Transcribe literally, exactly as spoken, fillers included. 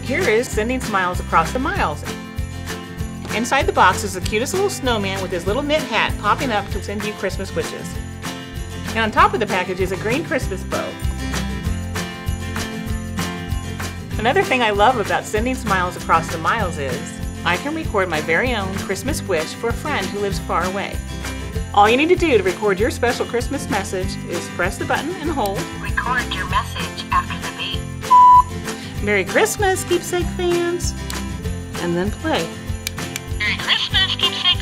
Here is Sending Smiles Across the Miles. Inside the box is the cutest little snowman with his little knit hat popping up to send you Christmas wishes. And on top of the package is a green Christmas bow. Another thing I love about Sending Smiles Across the Miles is I can record my very own Christmas wish for a friend who lives far away. All you need to do to record your special Christmas message is press the button and hold. Record your message after the beep. Merry Christmas, Keepsake fans! And then play. Merry Christmas, Keepsake